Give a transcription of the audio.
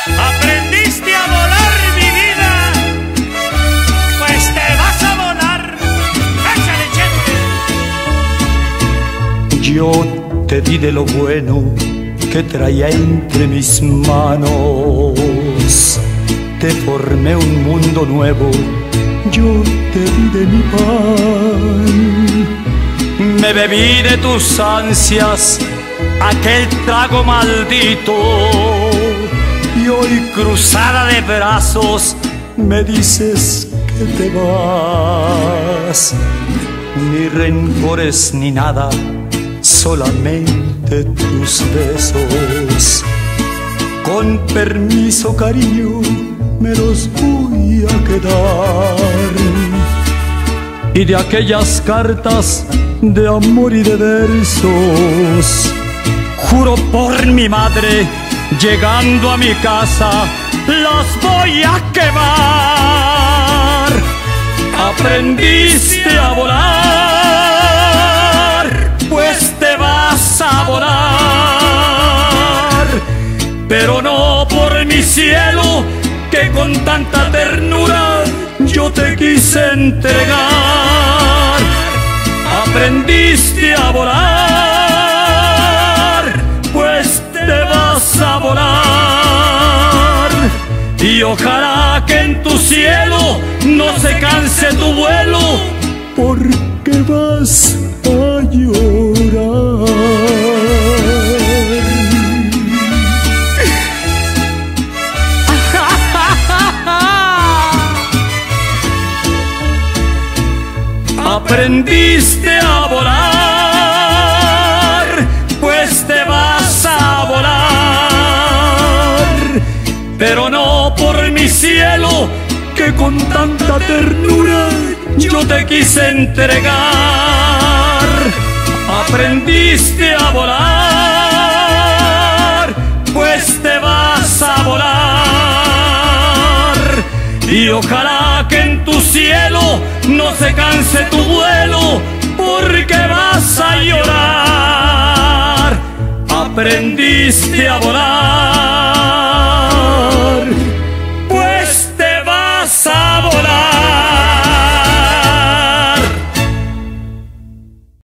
Aprendiste a volar, mi vida, pues te vas a volar. ¡Échale, Chente! Yo te di de lo bueno que traía entre mis manos. Te formé un mundo nuevo, yo te di de mi pan. Me bebí de tus ansias aquel trago maldito, y hoy cruzada de brazos me dices que te vas. Ni rencores ni nada, solamente tus besos. Con permiso, cariño, me los voy a quedar. Y de aquellas cartas de amor y de versos, juro por mi madre, llegando a mi casa, las voy a quemar. Aprendiste a volar, pues te vas a volar, pero no por mi cielo, que con tanta ternura yo te quise entregar. Aprendiste a volar, pues te vas a volar, y ojalá que en tu cielo no se canse tu vuelo, porque vas a llorar. Aprendiste a volar, pues te vas a volar, pero no por mi cielo, que con tanta ternura yo te quise entregar. Aprendiste a volar, pues te vas a volar, y ojalá que en tu cielo no se canse tu vuelo, porque vas a llorar. Aprendiste a volar.